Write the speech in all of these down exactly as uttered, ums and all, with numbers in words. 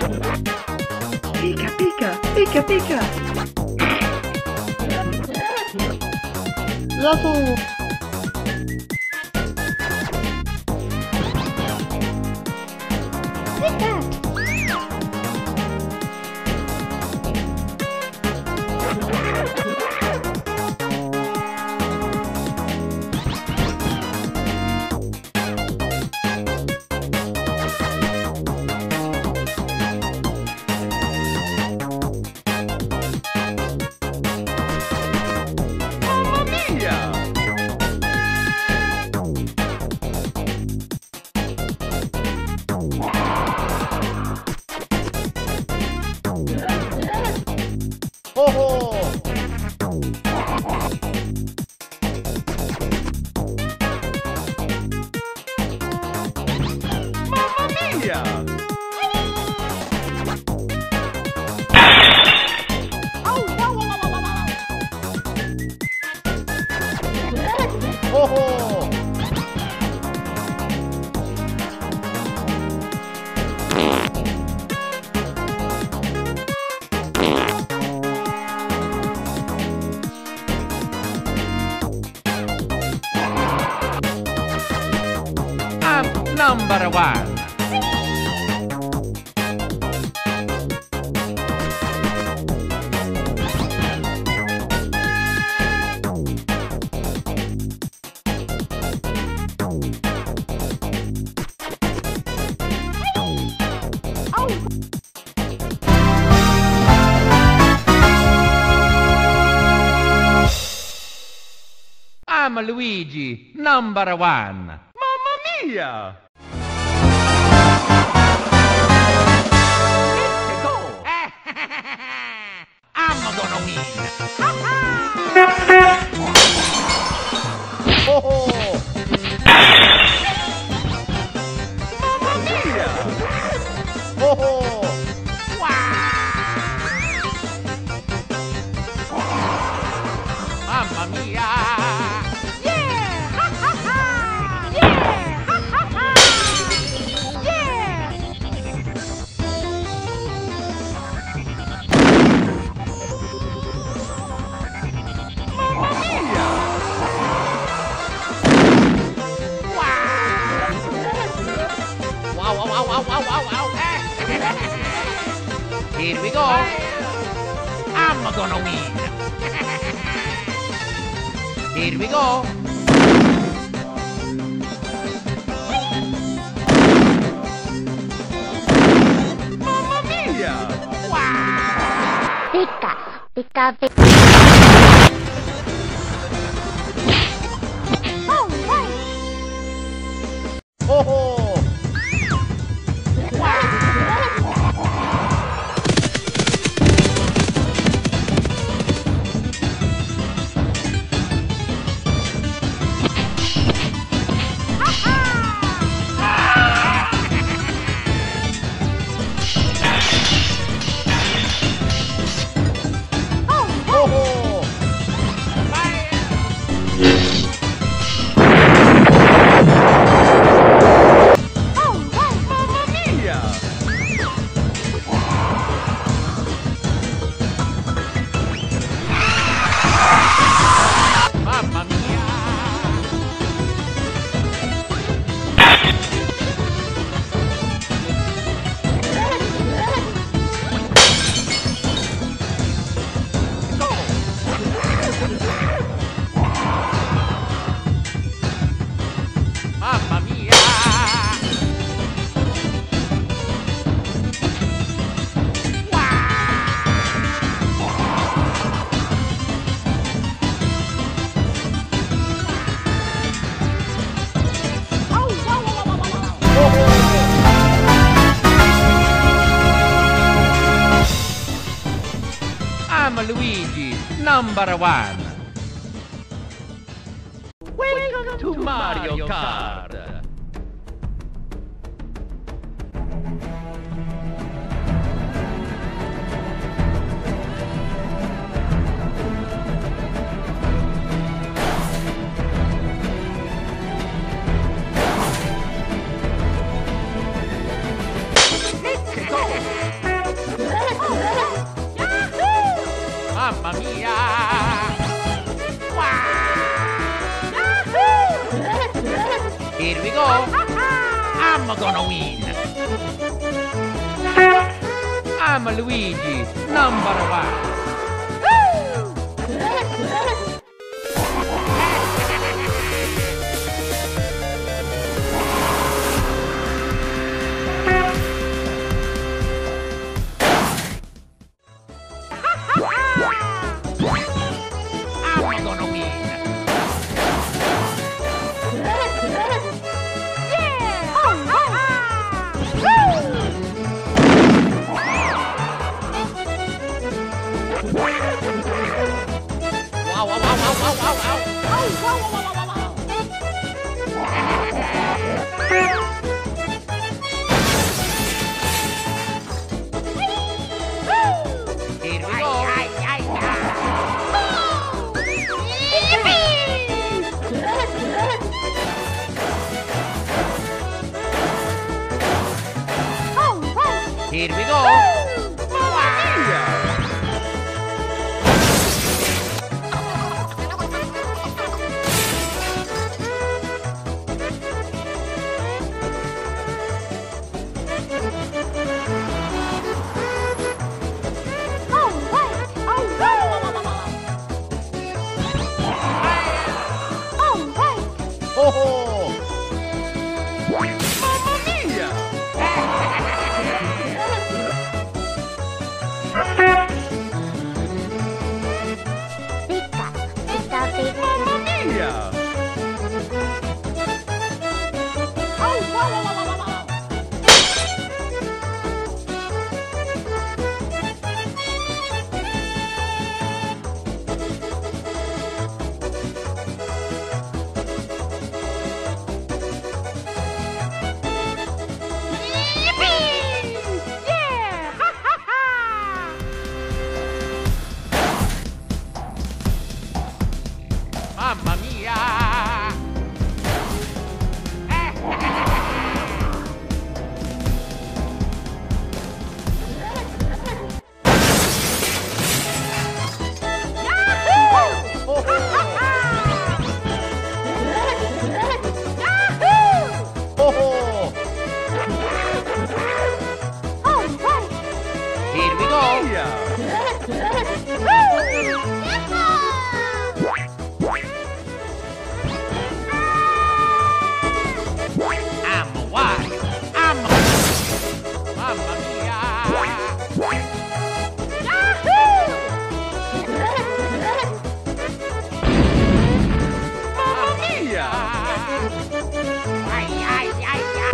Pika pika, pika pika. Yahoo! Take that! Number one. I'm Luigi, number one. Mamma mia! I'm gonna win! Oh, oh. Mamma mia! Oh, oh. Wow! Mamma mia! Yeah! Ha ha ha! Yeah! Ha ha ha! Yeah! Wow, wow, wow, wow, wow, wow. Here we go. I'm gonna win. Here we go. Mamma mia! Wow! Pika, pika, pika. Oh, right. Oh, oh. Mamma mia! I'm Luigi, number one. Welcome to Mario Kart. Let's go! I'm gonna win. I'm Luigi, number one. I'm gonna win. Wow, wow, wow, wow, wow, wow, wow. Oh, wow, wow, wow, wow, wow. Here we go. Ay, ay, ay. Here we go. Oh! Mamma mia! Picca, picca, picca. Mamma mia! Oh, wow, wow, wow, wow, wow. Mamma mia! Here we go! I'm Wario. I'm Mamma mia! Mamma mia! Ay, ay, ay, ay!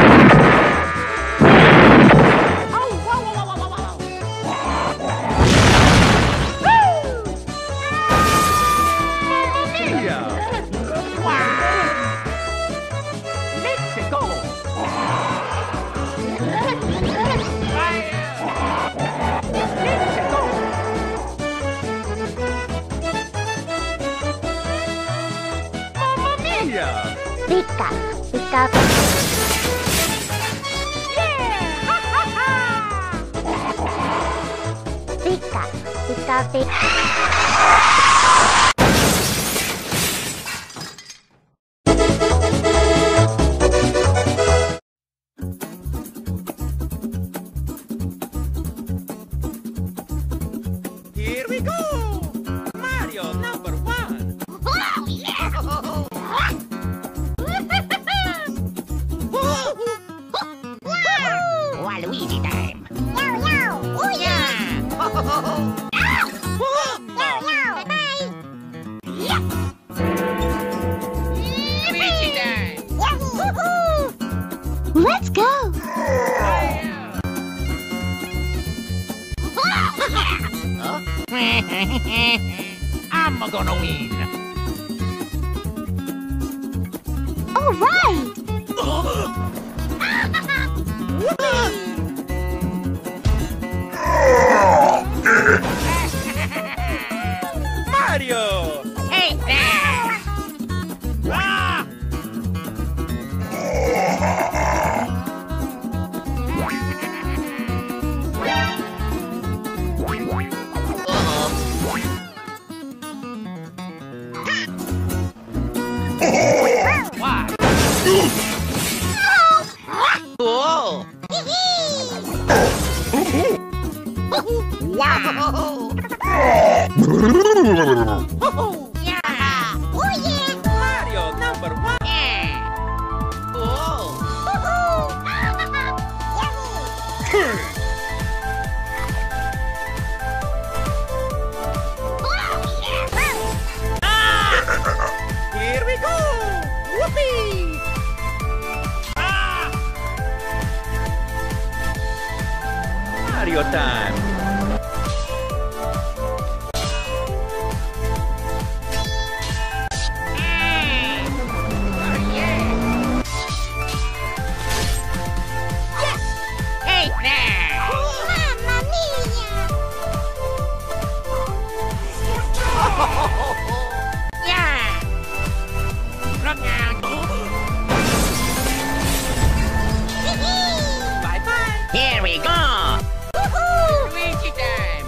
Oh, wow, wow, wow, wow, wow! Mamma mia! Wow! Let's go! Mamma mia! Picca, picca, picca, picca, picca. Here we go! Mario number one! Oh, yeah! Waluigi time! Yo, yo! Oh yeah! Ho, ho, ho, ho. Yo, yo! Bye-bye! Yep! Luigi time! Yahoo! Let's go! I'm gonna win! All right! Mario! Hey there! Ah! Why? Wow! Yeah! Oh yeah! Mario number one! Yeah! Oh! Here we go! Whoopee! Ah! Mario time! Here we go! Woohoo! Luigi time!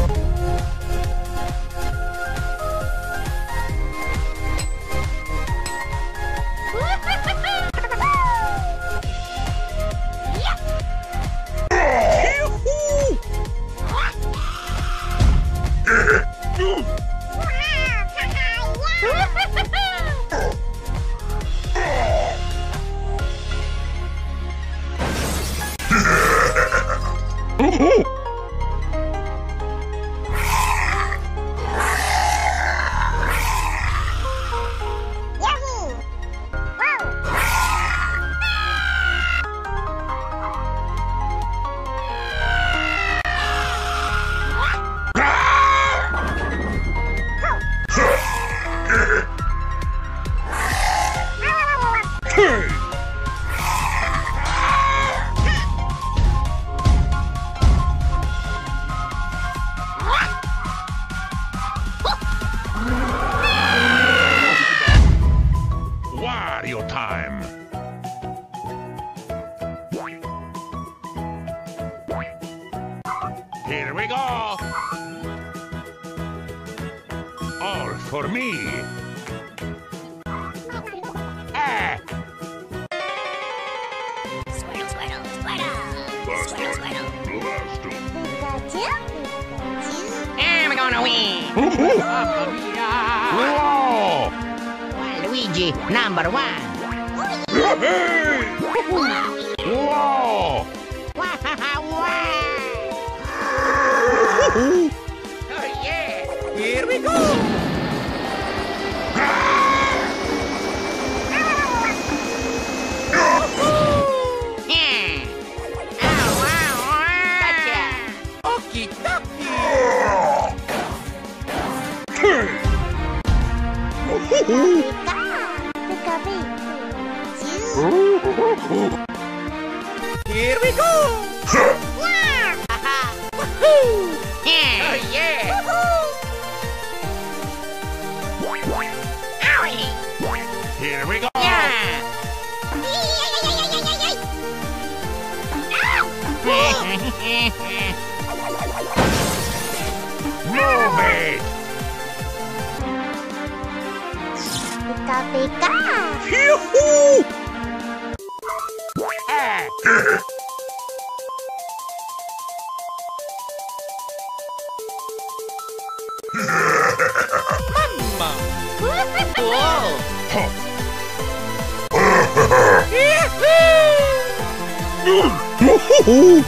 Wario time! Here we go! All for me! Ah! Squirtle, squirtle, squirtle! Squirtle, squirtle! Pikachu? I'm gonna win! Whoa! Luigi number one! Hey! Whoa! Oh yeah! Here we go! Yeah! Ow, ow, ow! Gotcha! Okie dokie! Here we go! Yeah! Woohoo! Yeah! Oh yeah! Owie! Here we go! Yeah! Move it! Pika pika! Yoo-hoo! Ah! Mamma! Whoa! Huh. Yahoo!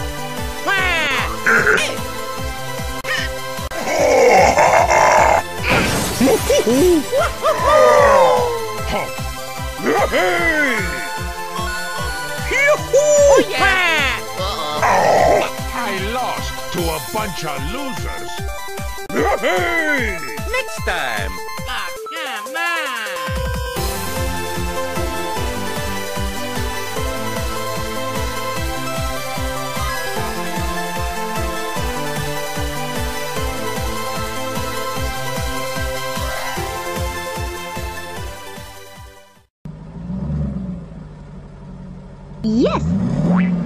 Huh. Hey! Oh yeah! Uh-oh. I lost to a bunch of losers. Hey! Next time! Ah, come on! Yes!